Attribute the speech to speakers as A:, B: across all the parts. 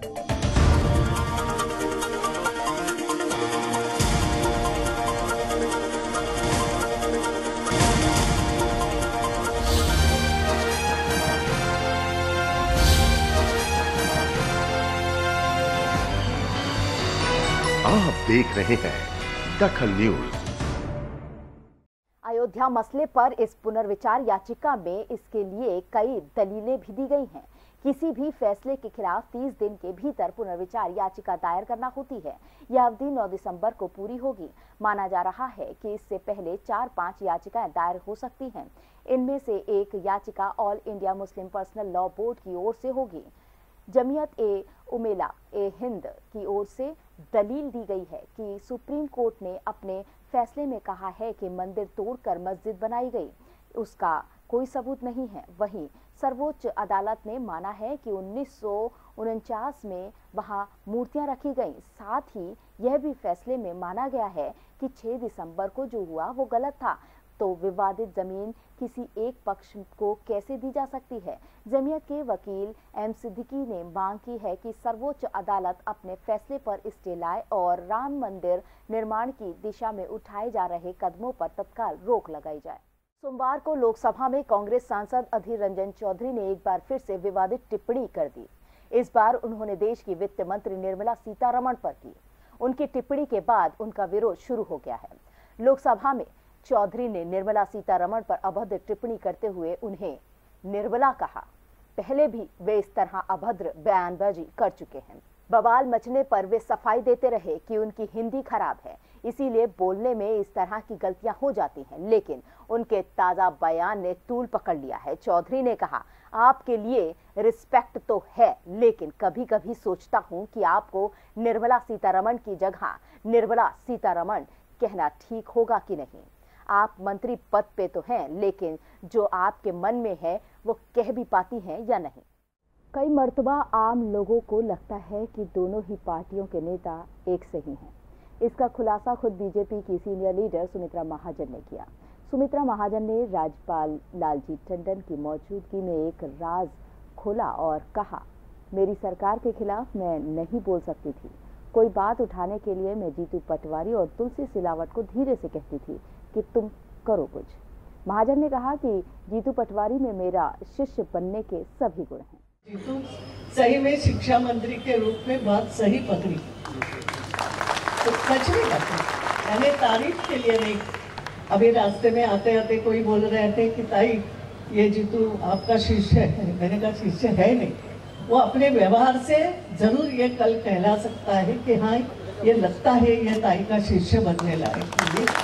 A: आप देख रहे हैं दखल न्यूज।
B: अयोध्या मसले पर इस पुनर्विचार याचिका में इसके लिए कई दलीलें भी दी गई हैं। किसी भी फैसले के खिलाफ 30 दिन के भीतर पुनर्विचार याचिका दायर करना होती है। यह अवधि 9 दिसंबर को पूरी होगी। माना जा रहा है कि इससे पहले 4-5 याचिकाएं दायर हो सकती हैं। इनमें से एक याचिका all India Muslim personal law board की ओर से होगी। जमीयत ए उमेला ए हिंद की ओर से दलील दी गई है कि सुप्रीम कोर्ट ने अपने फैसले में कहा है कि मंदिर तोड़कर मस्जिद बनाई गई, उसका कोई सबूत नहीं है। वहीं सर्वोच्च अदालत ने माना है कि 1949 में वहां मूर्तियां रखी गईं। साथ ही यह भी फैसले में माना गया है कि 6 दिसंबर को जो हुआ वो गलत था। तो विवादित जमीन किसी एक पक्ष को कैसे दी जा सकती है? जमीयत के वकील एम सिद्दीकी ने मांग की है कि सर्वोच्च अदालत अपने फैसले पर स्टे लाए और राम मंदिर निर्माण की दिशा में उठाए जा रहे कदमों पर तत्काल रोक लगाई जाए। सोमवार को लोकसभा में कांग्रेस सांसद अधीर रंजन चौधरी ने एक बार फिर से विवादित टिप्पणी कर दी। इस बार उन्होंने देश की वित्त मंत्री निर्मला सीतारमण पर की। उनकी टिप्पणी के बाद उनका विरोध शुरू हो गया है। लोकसभा में चौधरी ने निर्मला सीतारमण पर अभद्र टिप्पणी करते हुए उन्हें निर्मला कहा। पहले भी वे इस तरह अभद्र बयानबाजी कर चुके हैं। बवाल मचने पर वे सफाई देते रहे कि उनकी हिंदी खराब है, इसीलिए बोलने में इस तरह की गलतियां हो जाती हैं। लेकिन उनके ताजा बयान ने तूल पकड़ लिया है। चौधरी ने कहा, आपके लिए रिस्पेक्ट तो है, लेकिन कभी कभी सोचता हूं कि आपको निर्मला सीतारमण की जगह निर्मला सीतारमण कहना ठीक होगा कि नहीं। आप मंत्री पद पे तो हैं, लेकिन जो आपके मन में है वो कह भी पाती हैं या नहीं। कई मर्तबा आम लोगों को लगता है कि दोनों ही पार्टियों के नेता एक से ही हैं। इसका खुलासा खुद बीजेपी की सीनियर लीडर सुमित्रा महाजन ने किया। सुमित्रा महाजन ने राज्यपाल लालजी टंडन की मौजूदगी में एक राज खोला और कहा, मेरी सरकार के खिलाफ मैं नहीं बोल सकती थी। कोई बात उठाने के लिए मैं जीतू पटवारी और तुलसी सिलावट को धीरे से कहती थी कि तुम करो कुछ। महाजन ने कहा कि जीतू पटवारी में मेरा शिष्य बनने के सभी गुण हैं।
C: जीतू सही में शिक्षा मंत्री के रूप में बहुत सही पकड़ी, तो सच में मैंने तारीफ के लिए नहीं। अभी रास्ते में आते आते कोई बोल रहे थे कि ताई ये जीतू आपका शिष्य है। मैंने कहा शिष्य है नहीं, वो अपने व्यवहार से जरूर ये कल कहला सकता है कि हाँ ये लगता है ये ताई का शिष्य बनने लायक।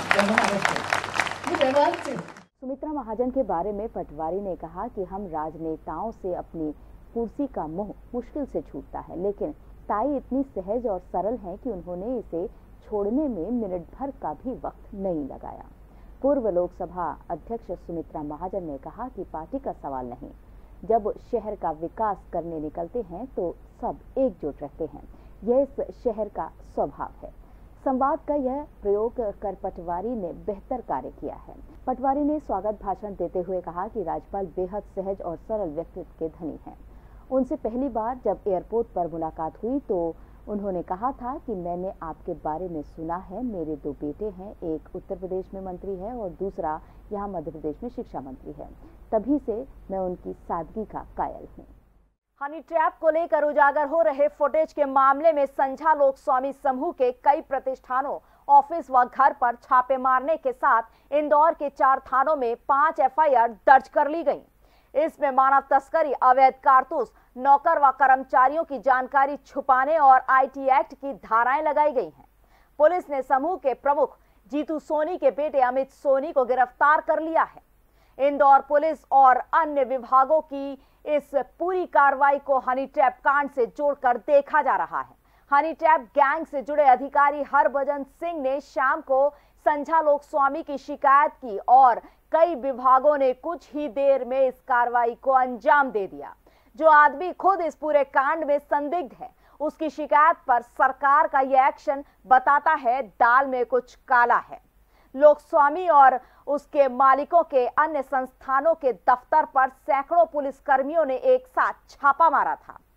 C: व्यवहार से
B: सुमित्रा महाजन के बारे में पटवारी ने कहा कि हम राजनेताओं से अपनी कुर्सी का मोह मुश्किल से छूटता है, लेकिन ताई इतनी सहज और सरल हैं कि उन्होंने इसे छोड़ने में मिनट भर का भी वक्त नहीं लगाया। पूर्व लोकसभा अध्यक्ष सुमित्रा महाजन ने कहा कि पार्टी का सवाल नहीं, जब शहर का विकास करने निकलते हैं तो सब एकजुट रहते हैं। यह इस शहर का स्वभाव है। संवाद का यह प्रयोग कर पटवारी ने बेहतर कार्य किया है। पटवारी ने स्वागत भाषण देते हुए कहा कि राज्यपाल बेहद सहज और सरल व्यक्तित्व के धनी हैं। उनसे पहली बार जब एयरपोर्ट पर मुलाकात हुई तो उन्होंने कहा था कि मैंने आपके बारे में सुना है। मेरे 2 बेटे हैं, एक उत्तर प्रदेश में मंत्री है और दूसरा यहाँ मध्य प्रदेश में शिक्षा मंत्री है। तभी से मैं उनकी सादगी का कायल हूँ। हनी ट्रैप को लेकर उजागर हो रहे फुटेज के मामले में संझा लोक स्वामी समूह के कई प्रतिष्ठानों, ऑफिस व घर पर छापे मारने के साथ इंदौर के 4 थानों में 5 एफआईआर दर्ज कर ली गई। इसमें मानव तस्करी, अवैध कारतूस, नौकर व कर्मचारियों की जानकारी छुपाने और आईटी एक्ट की धाराएं लगाई गई हैं। पुलिस ने समूह के प्रमुख जीतू सोनी के बेटे अमित सोनी को गिरफ्तार कर लिया है। इंदौर पुलिस और अन्य विभागों की इस पूरी कार्रवाई को हनी ट्रैप कांड से जोड़कर देखा जा रहा है। हनी ट्रैप गैंग से जुड़े अधिकारी हरभजन सिंह ने शाम को संझा लोक स्वामी की शिकायत की और कई विभागों ने कुछ ही देर में इस कार्रवाई को अंजाम दे दिया। जो आदमी खुद इस पूरे कांड में संदिग्ध है, उसकी शिकायत पर सरकार का यह एक्शन बताता है दाल में कुछ काला है। लोकस्वामी और उसके मालिकों के अन्य संस्थानों के दफ्तर पर सैकड़ों पुलिसकर्मियों ने एक साथ छापा मारा था।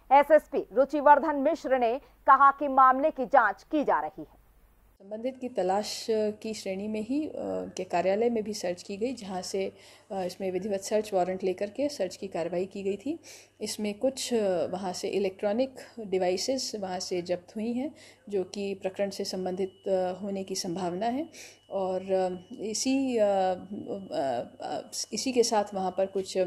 B: एसएसपी रुचिवर्धन मिश्र ने कहा कि मामले की जांच की जा रही है।
D: संबंधित की तलाश की श्रेणी में ही के कार्यालय में भी सर्च की गई, जहां से इसमें विधिवत सर्च वारंट लेकर के सर्च की कार्रवाई की गई थी। इसमें कुछ वहां से इलेक्ट्रॉनिक डिवाइसेस वहां से जब्त हुई हैं, जो कि प्रकरण से संबंधित होने की संभावना है। और इसी के साथ वहां पर कुछ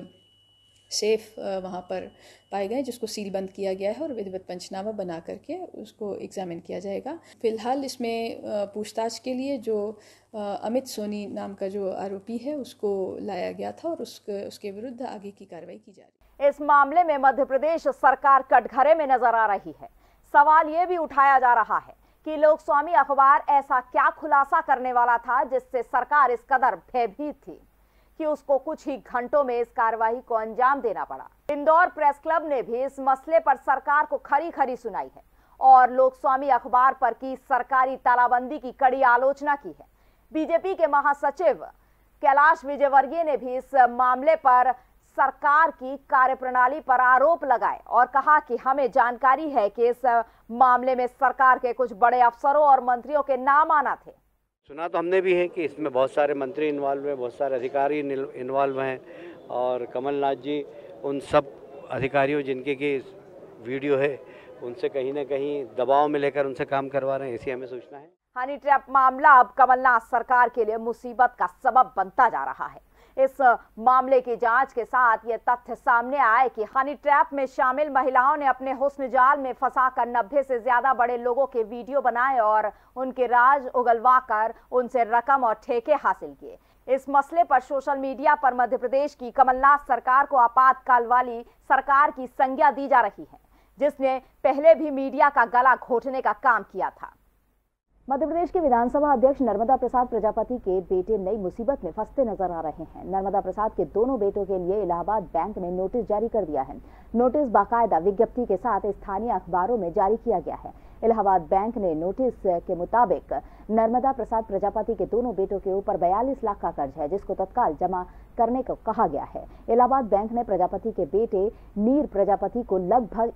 D: सेफ वहाँ पर पाए गए, जिसको सील बंद किया गया है और विधिवत पंचनामा बना करके उसको एग्जामिन किया जाएगा। फिलहाल इसमें पूछताछ के लिए जो अमित सोनी नाम का जो आरोपी है उसको लाया गया था और उसके विरुद्ध आगे की कार्रवाई की जा रही है।
B: इस मामले में मध्य प्रदेश सरकार कटघरे में नजर आ रही है। सवाल ये भी उठाया जा रहा है कि लोकस्वामी अखबार ऐसा क्या खुलासा करने वाला था जिससे सरकार इस कदर भयभीत थी कि उसको कुछ ही घंटों में इस कार्रवाई को अंजाम देना पड़ा। इंदौर प्रेस क्लब ने भी इस मसले पर सरकार को खरी खरी सुनाई है और लोकस्वामी अखबार पर की सरकारी तालाबंदी की कड़ी आलोचना की है। बीजेपी के महासचिव कैलाश विजयवर्गीय ने भी इस मामले पर सरकार की कार्यप्रणाली पर आरोप लगाए और कहा कि हमें जानकारी है कि इस मामले में सरकार के कुछ बड़े अफसरों और मंत्रियों के नाम आना थे।
E: सुना तो हमने भी है कि इसमें बहुत सारे मंत्री इन्वॉल्व हैं, बहुत सारे अधिकारी इन्वॉल्व हैं और कमलनाथ जी उन सब अधिकारियों जिनके की वीडियो है उनसे कहीं ना कहीं दबाव में लेकर उनसे काम करवा रहे हैं, ऐसी हमें सूचना है।
B: हनी ट्रैप मामला अब कमलनाथ सरकार के लिए मुसीबत का सबब बनता जा रहा है। इस मामले की जांच के साथ ये तथ्य सामने आए कि हनी ट्रैप में शामिल महिलाओं ने अपने हुस्न जाल में फंसाकर 90 से ज्यादा बड़े लोगों के वीडियो बनाए और उनके राज उगलवाकर उनसे रकम और ठेके हासिल किए। इस मसले पर सोशल मीडिया पर मध्य प्रदेश की कमलनाथ सरकार को आपातकाल वाली सरकार की संज्ञा दी जा रही है, जिसने पहले भी मीडिया का गला घोटने का काम किया था। मध्य प्रदेश के विधानसभा अध्यक्ष नर्मदा प्रसाद प्रजापति के बेटे नई मुसीबत में फंसते नजर आ रहे हैं। नर्मदा प्रसाद के दोनों बेटों के लिए इलाहाबाद बैंक ने नोटिस जारी कर दिया है। नोटिस बाकायदा विज्ञप्ति के साथ स्थानीय अखबारों में जारी किया गया है। इलाहाबाद बैंक ने नोटिस के मुताबिक नर्मदा प्रसाद प्रजापति के दोनों बेटों के ऊपर 42 लाख का कर्ज है, जिसको तत्काल जमा करने को कहा गया है। इलाहाबाद बैंक ने प्रजापति के बेटे नीर प्रजापति को लगभग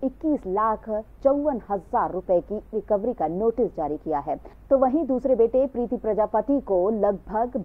B: 21,54,000 रुपए की रिकवरी का नोटिस जारी किया है, तो वहीं दूसरे बेटे प्रीति प्रजापति को लगभग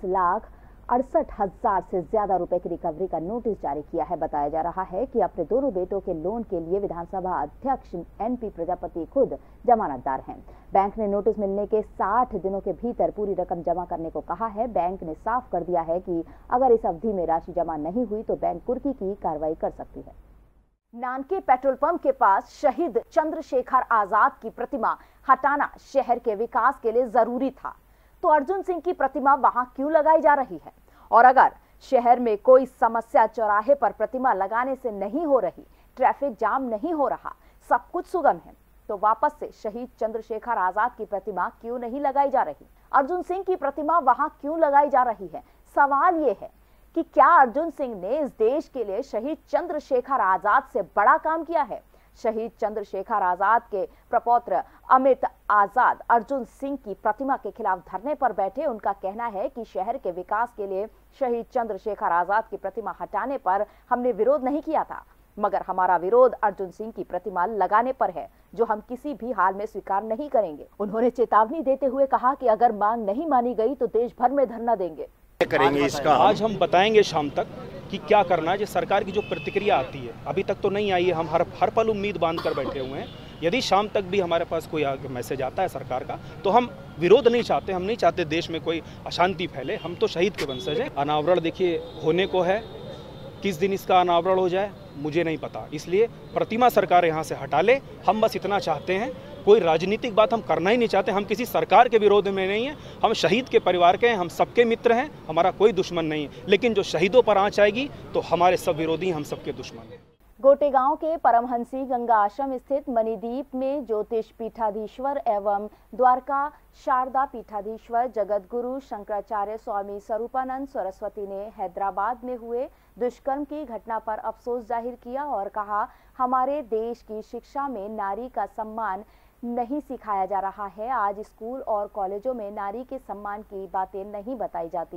B: 20,68,000 से ज्यादा रुपए की रिकवरी का नोटिस जारी किया है। बताया जा रहा है कि अपने दोनों बेटों के लोन के लिए विधानसभा अध्यक्ष एनपी प्रजापति खुद जमानतदार हैं। बैंक ने नोटिस मिलने के 60 दिनों के भीतर पूरी रकम जमा करने को कहा है। बैंक ने साफ कर दिया है कि अगर इस अवधि में राशि जमा नहीं हुई तो बैंक कुर्की की कार्रवाई कर सकती है। नानके पेट्रोल पंप के पास शहीद चंद्रशेखर आजाद की प्रतिमा हटाना शहर के विकास के लिए जरूरी था, तो अर्जुन सिंह की प्रतिमा वहां क्यों लगाई जा रही है? और अगर शहर में कोई समस्या चौराहे पर प्रतिमा लगाने से नहीं हो रही, ट्रैफिक जाम नहीं हो रहा, सब कुछ सुगम है, तो वापस से शहीद चंद्रशेखर आजाद की प्रतिमा क्यों नहीं लगाई जा रही? अर्जुन सिंह की प्रतिमा वहां क्यों लगाई जा रही है? सवाल ये है कि क्या अर्जुन सिंह ने इस देश के लिए शहीद चंद्रशेखर आजाद से बड़ा काम किया है? शहीद चंद्रशेखर आजाद के प्रपौत्र अमित आजाद अर्जुन सिंह की प्रतिमा के खिलाफ धरने पर बैठे। उनका कहना है कि शहर के विकास के लिए शहीद चंद्रशेखर आजाद की प्रतिमा हटाने पर हमने विरोध नहीं किया था, मगर हमारा विरोध अर्जुन सिंह की प्रतिमा लगाने पर है, जो हम किसी भी हाल में स्वीकार नहीं करेंगे। उन्होंने चेतावनी देते हुए कहा कि अगर मांग नहीं मानी गई तो देश भर में धरना देंगे।
F: करेंगे इसका आज हम बताएंगे शाम तक कि क्या करना है। जो सरकार की जो प्रतिक्रिया आती है अभी तक तो नहीं आई है, हम हर पल उम्मीद बांध कर बैठे हुए हैं। यदि शाम तक भी हमारे पास कोई मैसेज आता है सरकार का, तो हम विरोध नहीं चाहते, हम नहीं चाहते देश में कोई अशांति फैले। हम तो शहीद के वंशज हैं। अनावरण देखिए होने को है, किस दिन इसका अनावरण हो जाए मुझे नहीं पता, इसलिए प्रतिमा सरकार यहाँ से हटा ले। हम बस इतना चाहते हैं, कोई राजनीतिक बात हम करना ही नहीं चाहते। हम किसी सरकार के विरोध में नहीं हैं, हम शहीद के परिवार के हैं, हम सबके मित्र हैं, हमारा कोई दुश्मन नहीं है। लेकिन जो शहीदों पर आंच आएगी तो हमारे सब विरोधी हम सबके दुश्मन हैं।
B: गोटेगांव के परमहंसी गंगा आश्रम स्थित मणिदीप में ज्योतिष पीठाधीश्वर एवं द्वारका शारदा पीठाधीश्वर जगत गुरु शंकराचार्य स्वामी स्वरूपानंद सरस्वती ने हैदराबाद में हुए दुष्कर्म की घटना पर अफसोस जाहिर किया और कहा, हमारे देश की शिक्षा में नारी का सम्मान नहीं सिखाया जा रहा है। आज स्कूल और कॉलेजों में नारी के सम्मान की बातें नहीं बताई जाती।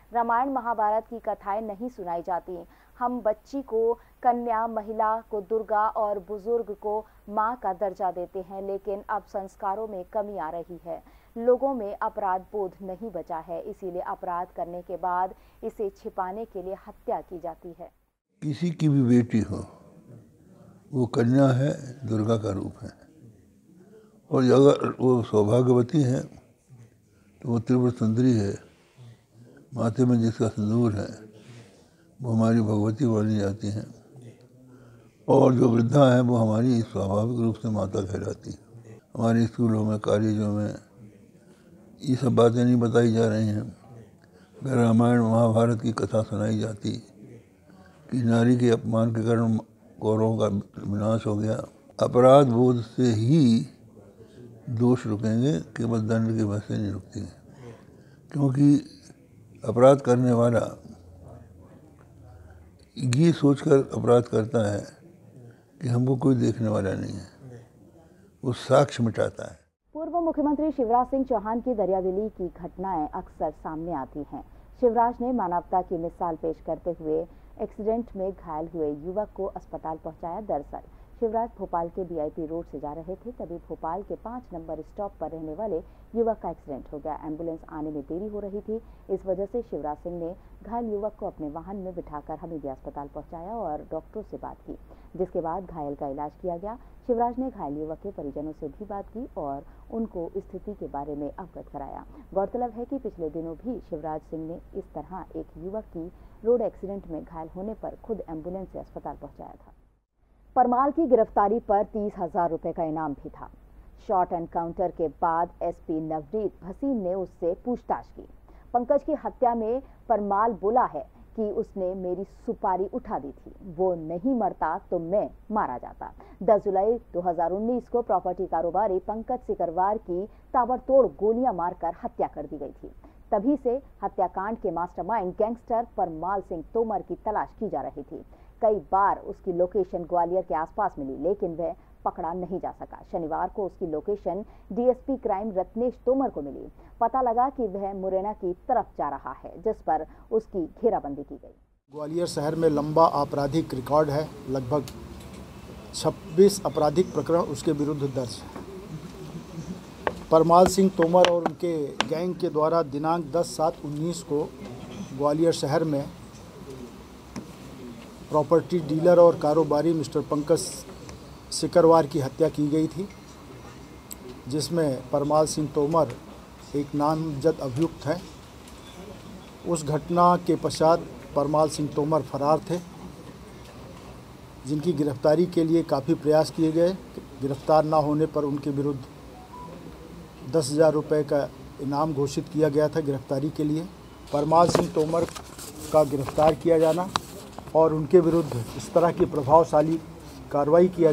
B: रामायण महाभारत की कथाएं नहीं सुनाई जाती। हम बच्ची को कन्या, महिला को दुर्गा और बुजुर्ग को मां का दर्जा देते हैं, लेकिन अब संस्कारों में कमी आ रही है। लोगों में अपराध बोध नहीं बचा है, इसीलिए अपराध करने के बाद इसे छिपाने के लिए हत्या की जाती है।
G: किसी की भी बेटी हो, वो कन्या है, दुर्गा का रूप है, और अगर वो सौभाग्यवती है तो वो त्रिपुर सुंदरी है। माथे में जिसका सिंदूर है वो हमारी भगवती बोली जाती हैं, और जो वृद्धा है वो हमारी स्वाभाविक रूप से माता कहलाती है। हमारे स्कूलों में, कॉलेजों में ये सब बातें नहीं बताई जा रही हैं। अगर रामायण महाभारत की कथा सुनाई जाती कि नारी के अपमान के कारण कौरवों का विनाश हो गया, अपराध बोध से ही दोष रुकेंगे, केवल दंड के वजह से नहीं रुकते, क्योंकि अपराध करने वाला ये सोचकर अपराध करता है कि हमको कोई देखने वाला नहीं है, वो साक्ष्य मिटाता है।
B: पूर्व मुख्यमंत्री शिवराज सिंह चौहान की दरियादिली की घटनाएं अक्सर सामने आती हैं। शिवराज ने मानवता की मिसाल पेश करते हुए एक्सीडेंट में घायल हुए युवक को अस्पताल पहुंचाया। दरअसल शिवराज भोपाल के बीआईपी रोड से जा रहे थे, तभी भोपाल के 5 नंबर स्टॉप पर रहने वाले युवक का एक्सीडेंट हो गया। एम्बुलेंस आने में देरी हो रही थी, इस वजह से शिवराज सिंह ने घायल युवक को अपने वाहन में बिठाकर हमीदिया अस्पताल पहुंचाया और डॉक्टरों से बात की, जिसके बाद घायल का इलाज किया गया। शिवराज ने घायल युवक के परिजनों से भी बात की और उनको स्थिति के बारे में अवगत कराया। गौरतलब है कि पिछले दिनों भी शिवराज सिंह ने इस तरह एक युवक की रोड एक्सीडेंट में घायल होने पर खुद एम्बुलेंस से अस्पताल पहुंचाया था। परमाल की गिरफ्तारी पर 30,000 रुपए का इनाम भी था। शॉर्ट एनकाउंटर के बाद एसपी नवनीत भसीन ने उससे पूछताछ की। पंकज की हत्या में परमाल बोला है कि उसने मेरी सुपारी उठा दी थी, वो नहीं मरता तो मैं मारा जाता। 10 जुलाई 2019 को प्रॉपर्टी कारोबारी पंकज सिकरवार की ताबड़तोड़ गोलियां मारकर हत्या कर दी गई थी। तभी से हत्याकांड के मास्टरमाइंड गैंगस्टर परमाल सिंह तोमर की तलाश की जा रही थी। कई बार उसकी लोकेशन ग्वालियर के आसपास मिली, लेकिन वह पकड़ा नहीं जा सका। शनिवार को उसकी location DSP crime Ratnesh Tomar को मिली। पता लगा कि वह मुरैना की तरफ जा रहा है, जिस पर उसकी घेराबंदी की गई।
H: ग्वालियर शहर में लंबा आपराधिक रिकॉर्ड है, लगभग 26 आपराधिक प्रकरण उसके विरुद्ध दर्ज है। परमाल सिंह तोमर और उनके गैंग के द्वारा दिनांक 10/7/19 को ग्वालियर शहर में प्रॉपर्टी डीलर और कारोबारी मिस्टर पंकज सिकरवार की हत्या की गई थी, जिसमें परमाल सिंह तोमर एक नामजद अभियुक्त है। उस घटना के पश्चात परमाल सिंह तोमर फरार थे, जिनकी गिरफ्तारी के लिए काफ़ी प्रयास किए गए। गिरफ्तार ना होने पर उनके विरुद्ध 10,000 रुपये का इनाम घोषित किया गया था गिरफ्तारी के लिए। परमाल सिंह तोमर का गिरफ्तार किया जाना और उनके विरुद्ध इस तरह की प्रभावशाली कार्रवाई किए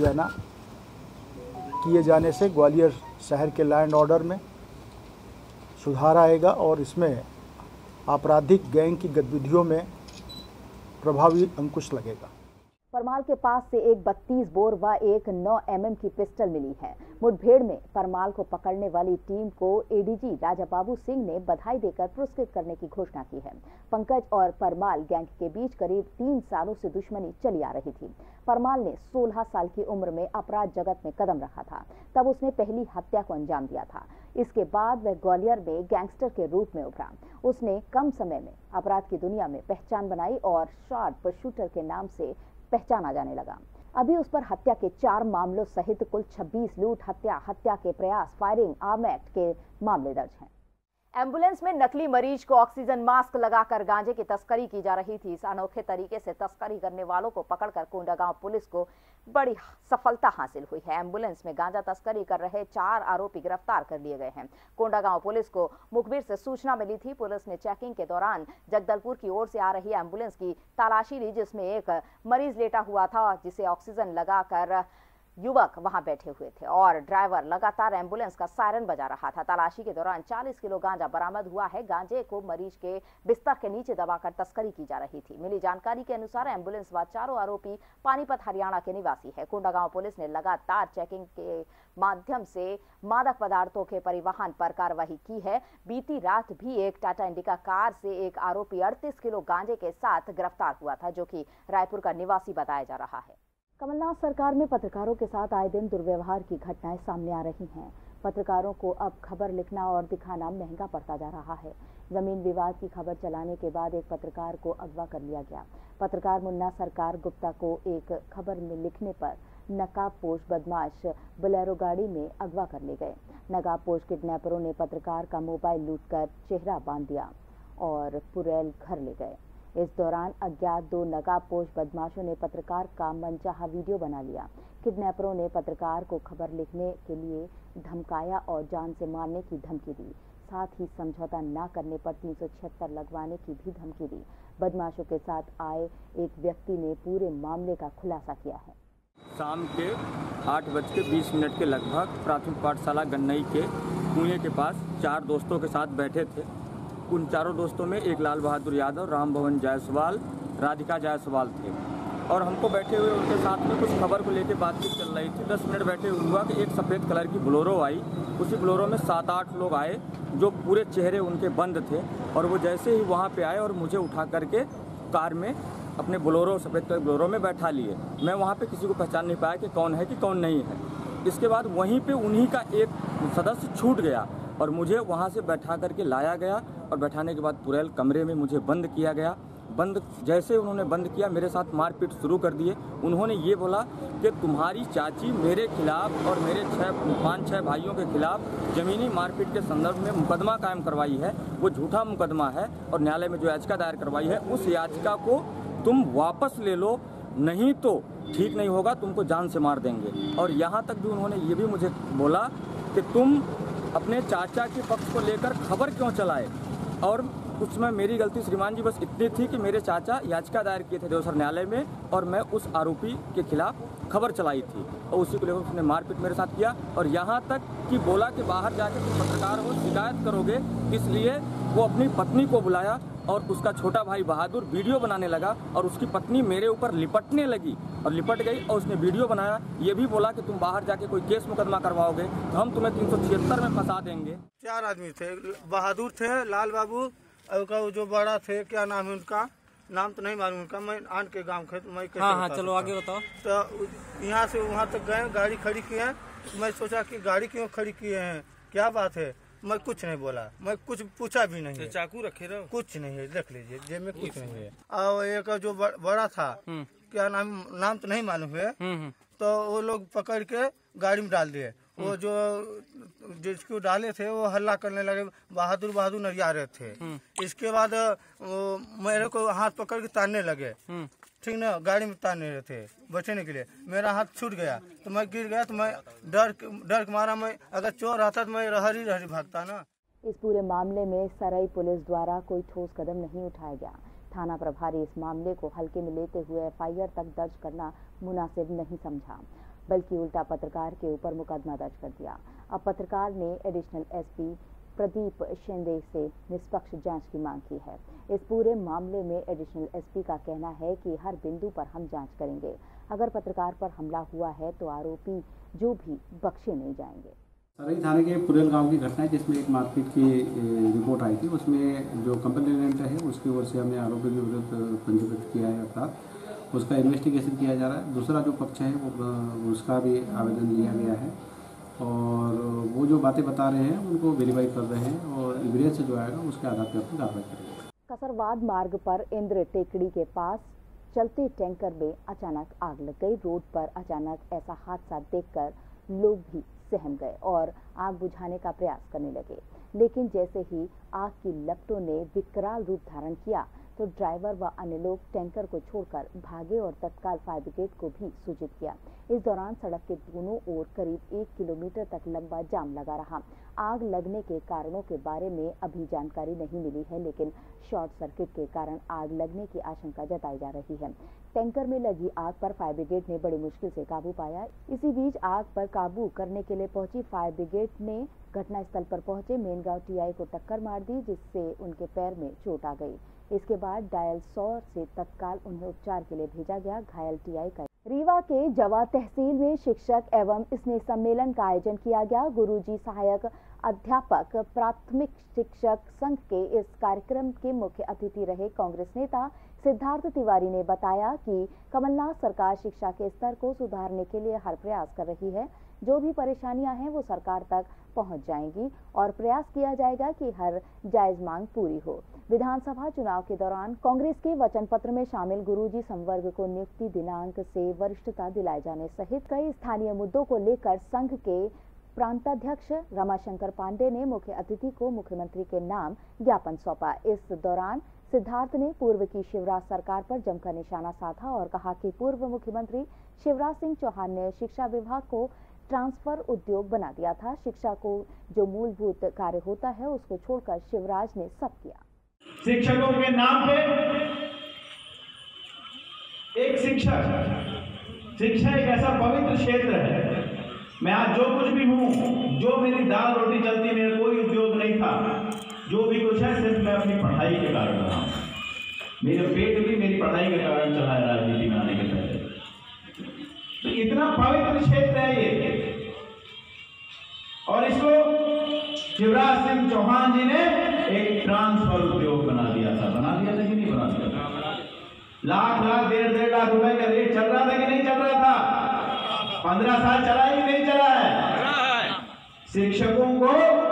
H: जाने से ग्वालियर शहर के लॉ एंड ऑर्डर में सुधार आएगा और इसमें आपराधिक गैंग की गतिविधियों में प्रभावी अंकुश लगेगा।
B: परमाल के पास से एक 32 बोर व एक 9 mm की पिस्टल मिली है। मुठभेड़ में परमाल को पकड़ने वाली टीम को एडीजी राजा बाबू सिंह ने बधाई देकर पुरस्कृत करने की घोषणा की है। पंकज और परमाल गैंग के बीच करीब 3 सालों से दुश्मनी चली आ रही थी। परमाल ने 16 साल की उम्र में अपराध जगत में कदम रखा था, तब उसने पहली हत्या को अंजाम दिया था। इसके बाद वह ग्वालियर में गैंगस्टर के रूप में उभरा। उसने कम समय में अपराध की दुनिया में पहचान बनाई और शॉर्ट शूटर के नाम से पहचाना जाने लगा। अभी उस पर हत्या के 4 मामलों सहित कुल 26 लूट, हत्या के प्रयास, फायरिंग, आर्म एक्ट के मामले दर्ज हैं। एम्बुलेंस में नकली मरीज को ऑक्सीजन मास्क लगाकर गांजे की तस्करी की जा रही थी। इस अनोखे तरीके से तस्करी करने वालों को पकड़कर कोंडागांव पुलिस को बड़ी सफलता हासिल हुई है। एम्बुलेंस में गांजा तस्करी कर रहे 4 आरोपी गिरफ्तार कर लिए गए हैं। कोंडागांव पुलिस को मुखबिर से सूचना मिली थी। पुलिस ने चेकिंग के दौरान जगदलपुर की ओर से आ रही एम्बुलेंस की तलाशी ली, जिसमें एक मरीज लेटा हुआ था, जिसे ऑक्सीजन लगाकर युवक वहां बैठे हुए थे और ड्राइवर लगातार एम्बुलेंस का सायरन बजा रहा था। तलाशी के दौरान 40 किलो गांजा बरामद हुआ है। गांजे को मरीज के बिस्तर के नीचे दबाकर तस्करी की जा रही थी। मिली जानकारी के अनुसार एम्बुलेंस व चारों आरोपी पानीपत हरियाणा के निवासी है। कोंडागांव पुलिस ने लगातार चेकिंग के माध्यम से मादक पदार्थों के परिवहन पर कार्रवाई की है। बीती रात भी एक टाटा इंडिका कार से एक आरोपी 38 किलो गांजे के साथ गिरफ्तार हुआ था, जो कि रायपुर का निवासी बताया जा रहा है। कमलनाथ सरकार में पत्रकारों के साथ आए दिन दुर्व्यवहार की घटनाएं सामने आ रही हैं। पत्रकारों को अब खबर लिखना और दिखाना महंगा पड़ता जा रहा है। जमीन विवाद की खबर चलाने के बाद एक पत्रकार को अगवा कर लिया गया। पत्रकार मुन्ना सरकार गुप्ता को एक खबर में लिखने पर नकाबपोश बदमाश बोलेरो गाड़ी में अगवा कर ले गए। नकाबपोश किडनैपरों ने पत्रकार का मोबाइल लूटकर चेहरा बांध दिया और पुरैल घर ले गए। इस दौरान अज्ञात 2 नकाबपोश बदमाशों ने पत्रकार का मनचाहा वीडियो बना लिया। किडनैपरों ने पत्रकार को खबर लिखने के लिए धमकाया और जान से मारने की धमकी दी। साथ ही समझौता न करने पर 376 लगवाने की भी धमकी दी। बदमाशों के साथ आए एक व्यक्ति ने पूरे मामले का खुलासा किया है।
I: शाम के 8:20 के लगभग प्राथमिक पाठशाला गन्नई के कुएं के पास 4 दोस्तों के साथ बैठे थे। उन चारों दोस्तों में एक लाल बहादुर यादव, राम भवन जायसवाल, राधिका जायसवाल थे और हमको बैठे हुए उनके साथ में कुछ खबर को लेकर बातचीत चल रही थी। 10 मिनट बैठे हुआ कि एक सफ़ेद कलर की बोलेरो आई। उसी बोलेरो में 7-8 लोग आए जो पूरे चेहरे उनके बंद थे और वो जैसे ही वहाँ पे आए और मुझे उठा करके कार में अपने बोलेरो, सफ़ेद कलर बोलेरो में बैठा लिए। मैं वहाँ पे किसी को पहचान नहीं पाया कि कौन है कि कौन नहीं है। इसके बाद वहीं पे उन्हीं का एक सदस्य छूट गया और मुझे वहाँ से बैठा करके लाया गया और बैठाने के बाद पुरैल कमरे में मुझे बंद किया गया। बंद जैसे उन्होंने बंद किया, मेरे साथ मारपीट शुरू कर दिए। उन्होंने ये बोला कि तुम्हारी चाची मेरे खिलाफ और मेरे 5-6 भाइयों के खिलाफ ज़मीनी मारपीट के संदर्भ में मुकदमा कायम करवाई है। वो झूठा मुकदमा है और न्यायालय में जो याचिका दायर करवाई है उस याचिका को तुम वापस ले लो, नहीं तो ठीक नहीं होगा, तुमको जान से मार देंगे। और यहाँ तक भी उन्होंने ये भी मुझे बोला कि तुम अपने चाचा के पक्ष को लेकर खबर क्यों चलाए। और उसमें मेरी गलती श्रीमान जी बस इतनी थी कि मेरे चाचा याचिका दायर किए थे देवसर न्यायालय में और मैं उस आरोपी के खिलाफ खबर चलाई थी और उसी को लेकर उसने मारपीट मेरे साथ किया और यहाँ तक कि बोला कि बाहर जाकर तुम पत्रकार हो, शिकायत करोगे। इसलिए वो अपनी पत्नी को बुलाया और उसका छोटा भाई बहादुर वीडियो बनाने लगा और उसकी पत्नी मेरे ऊपर लिपटने लगी और लिपट गई और उसने वीडियो बनाया। ये भी बोला कि तुम बाहर जाके कोई केस मुकदमा करवाओगे तो हम तुम्हें 376 में फंसा देंगे।
J: 4 आदमी थे, बहादुर थे, लाल बाबू और जो बड़ा थे, क्या नाम है उनका, नाम तो नहीं मालूम उनका। मैं आन के गाँव खे, मैं
I: हाँ, चलो आगे बताओ।
J: तो यहाँ से वहाँ तक गए, गाड़ी खड़ी की है। मैं सोचा कि गाड़ी क्यों खड़ी किए हैं, क्या बात है। मैं कुछ नहीं बोला, मैं कुछ पूछा भी नहीं है।
I: चाकू रखे रहो,
J: कुछ नहीं है, देख लीजिए जेब में कुछ नहीं है। और एक जो बड़ा था, क्या नाम तो नहीं मालूम है, तो वो लोग पकड़ के गाड़ी में डाल दिए। वो जो जिसको डाले थे वो हल्ला करने लगे, बहादुर बहादुर नरिया रहे थे। इसके बाद मेरे को हाथ पकड़ के तारने लगे, ठीक ना, गाड़ी में तारने रहे थे बैठने के लिए। मेरा हाथ छूट गया तो मैं गिर गया। तो मैं डर के मारा, मैं अगर चोर आता तो मैं रहरी भागता ना।
B: इस पूरे मामले में सराय पुलिस द्वारा कोई ठोस कदम नहीं उठाया गया। थाना प्रभारी इस मामले को हल्के में लेते हुए FIR तक दर्ज करना मुनासिब नहीं समझा, बल्कि उल्टा पत्रकार के ऊपर मुकदमा दर्ज कर दिया। अब पत्रकार ने एडिशनल SP प्रदीप शिंदे से निष्पक्ष जांच की मांग की है। इस पूरे मामले में एडिशनल SP का कहना है कि हर बिंदु पर हम जांच करेंगे। अगर पत्रकार पर हमला हुआ है तो आरोपी जो भी बख्शे नहीं जाएंगे।
K: सराई थाने के पुरैल गांव की घटना है जिसमें एक मारपीट की रिपोर्ट आई थी। उसमें जो कंप्लेनेंट है उसकी ओर से हमने आरोपी के विरुद्ध पंजीकृत किया है अपराध, उसका इन्वेस्टिगेशन किया जा रहा है। दूसरा जो पक्ष है वो उसका भी आवेदन लिया गया है और वो जो बातें बता रहे हैं उनको वेरीफाई कर रहे हैं और एविडेंस जो आएगा उसके आधार पर अपनी कार्रवाई करेंगे।
B: कसरवाद मार्ग पर इंद्र टेकड़ी के पास चलते टैंकर में अचानक आग लग गई। रोड पर अचानक ऐसा हादसा देखकर लोग भी सहम गए और आग बुझाने का प्रयास करने लगे, लेकिन जैसे ही आग की लपटों ने विकराल रूप धारण किया, तो ड्राइवर व अन्य लोग टैंकर को छोड़कर भागे और तत्काल फायर ब्रिगेड को भी सूचित किया। इस दौरान सड़क के दोनों ओर करीब 1 किलोमीटर तक लंबा जाम लगा रहा। आग लगने के कारणों के बारे में अभी जानकारी नहीं मिली है, लेकिन शॉर्ट सर्किट के कारण आग लगने की आशंका जताई जा रही है। टैंकर में लगी आग पर फायर ब्रिगेड ने बड़ी मुश्किल से काबू पाया। इसी बीच आग पर काबू करने के लिए पहुंची फायर ब्रिगेड ने घटनास्थल पर पहुंचे मेन गांव टीआई को टक्कर मार दी, जिससे उनके पैर में चोट आ गई। इसके बाद डायल 100 से तत्काल उन्हें उपचार के लिए भेजा गया। घायल टीआई का रीवा के जवा तहसील में शिक्षक एवं स्नेह सम्मेलन का आयोजन किया गया। गुरुजी सहायक अध्यापक प्राथमिक शिक्षक संघ के इस कार्यक्रम के मुख्य अतिथि रहे कांग्रेस नेता सिद्धार्थ तिवारी ने बताया कि कमलनाथ सरकार शिक्षा के स्तर को सुधारने के लिए हर प्रयास कर रही है। जो भी परेशानियां हैं वो सरकार तक पहुंच जाएंगी और प्रयास किया जाएगा कि हर जायज मांग पूरी हो। विधानसभा चुनाव के दौरान कांग्रेस के वचन पत्र में शामिल गुरुजी संवर्ग को नियुक्ति दिनांक से वरिष्ठता दिलाए जाने सहित कई स्थानीय मुद्दों को लेकर संघ के प्रांताध्यक्ष रमाशंकर पांडे ने मुख्य अतिथि को मुख्यमंत्री के नाम ज्ञापन सौंपा। इस दौरान सिद्धार्थ ने पूर्व की शिवराज सरकार पर जमकर निशाना साधा और कहा कि पूर्व मुख्यमंत्री शिवराज सिंह चौहान ने शिक्षा विभाग को ट्रांसफर उद्योग बना दिया था। शिक्षा को जो मूलभूत कार्य होता है उसको छोड़कर शिवराज ने सब किया।
L: शिक्षकों के नाम पे एक शिक्षा एक ऐसा पवित्र क्षेत्र है। मैं आज जो कुछ भी हूँ, जो मेरी दाल रोटी चलती, मेरा कोई उद्योग नहीं था। जो भी कुछ है सिर्फ मैं अपनी पढ़ाई के कारण रहा हूँ। मेरा पेट भी मेरी पढ़ाई के कारण चला है राजनीति में आने के पहले। तो इतना पवित्र क्षेत्र है ये, और इसको शिवराज सिंह चौहान जी ने एक ट्रांसफर उद्योग बना दिया था। बना दिया था कि नहीं बना दिया था? लाख 1.5 लाख रुपए का रेट चल रहा था कि नहीं चल रहा था? 15 साल चला है कि नहीं चला है? शिक्षकों को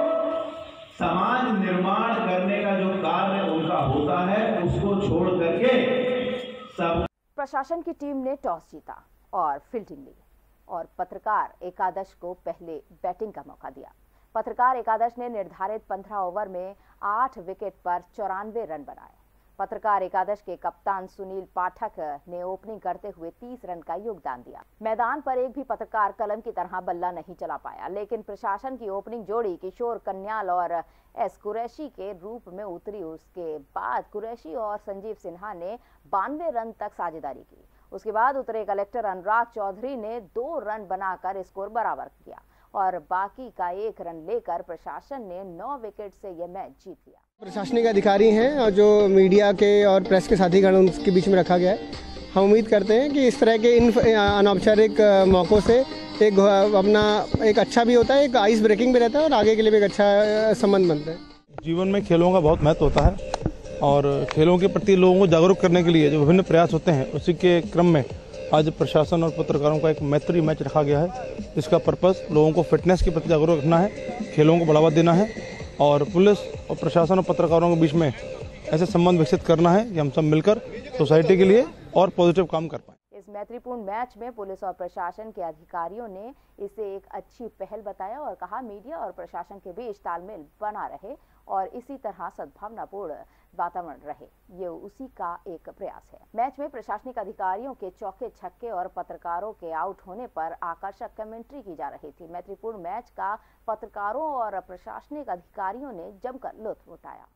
L: समाज निर्माण करने का जो कार्य उनका होता है उसको छोड़ करके सब।
B: प्रशासन की टीम ने टॉस जीता और फील्डिंग ली और पत्रकार एकादश को पहले बैटिंग का मौका दिया। पत्रकार एकादश ने निर्धारित 15 ओवर में 8 विकेट पर 94 रन बनाए। पत्रकार एकादश के कप्तान सुनील पाठक ने ओपनिंग करते हुए 30 रन का योगदान दिया। मैदान पर एक भी पत्रकार कलम की तरह बल्ला नहीं चला पाया, लेकिन प्रशासन की ओपनिंग जोड़ी किशोर कन्याल और एस कुरैशी के रूप में उतरी। उसके बाद कुरैशी और संजीव सिन्हा ने 92 रन तक साझेदारी की। उसके बाद उतरे कलेक्टर अनुराग चौधरी ने 2 रन बनाकर स्कोर बराबर किया और बाकी का 1 रन लेकर प्रशासन ने 9 विकेट से यह मैच जीत लिया।
M: प्रशासनिक अधिकारी हैं और जो मीडिया के और प्रेस के साथीगण उनके बीच में रखा गया है। हम उम्मीद करते हैं कि इस तरह के इन अनौपचारिक मौक़ों से एक अपना एक अच्छा भी होता है, एक आइस ब्रेकिंग भी रहता है और आगे के लिए भी एक अच्छा संबंध बनता है।
N: जीवन में खेलों का बहुत महत्व होता है और खेलों के प्रति लोगों को जागरूक करने के लिए जो विभिन्न प्रयास होते हैं, उसी के क्रम में आज प्रशासन और पत्रकारों का एक मैत्री मैच रखा गया है, जिसका पर्पस लोगों को फिटनेस के प्रति जागरूक रखना है, खेलों को बढ़ावा देना है और पुलिस और प्रशासन और पत्रकारों के बीच में ऐसे संबंध विकसित करना है कि हम सब मिलकर सोसाइटी के लिए और पॉजिटिव काम कर पाएं।
B: इस मैत्रीपूर्ण मैच में पुलिस और प्रशासन के अधिकारियों ने इसे एक अच्छी पहल बताया और कहा मीडिया और प्रशासन के बीच तालमेल बना रहे और इसी तरह सद्भावनापूर्ण वातावरण रहे। ये उसी का एक प्रयास है। मैच में प्रशासनिक अधिकारियों के चौके छक्के और पत्रकारों के आउट होने पर आकर्षक कमेंट्री की जा रही थी। मैत्रीपूर्ण मैच का पत्रकारों और प्रशासनिक अधिकारियों ने जमकर लुत्फ उठाया।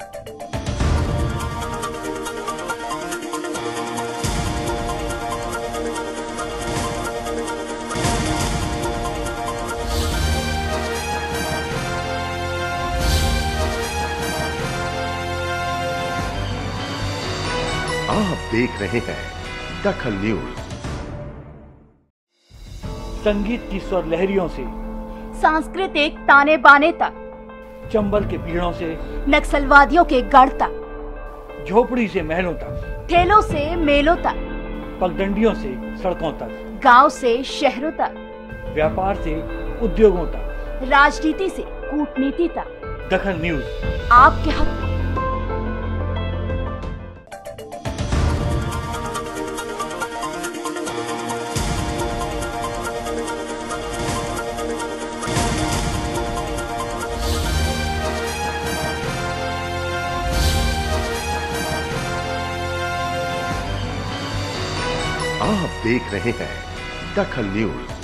A: आप देख रहे हैं दखल न्यूज।
O: संगीत की स्वर लहरियों से
P: सांस्कृतिक ताने बाने तक,
O: चंबल के पीड़ों से
P: नक्सलवादियों के गढ़ तक,
O: झोपड़ी से महलों तक,
P: ठेलों से मेलों तक,
O: पगडंडियों से सड़कों तक,
P: गांव से शहरों तक,
O: व्यापार से उद्योगों तक,
P: राजनीति से कूटनीति तक,
O: दखल न्यूज
P: आपके हक।
A: आप देख रहे हैं दखल न्यूज।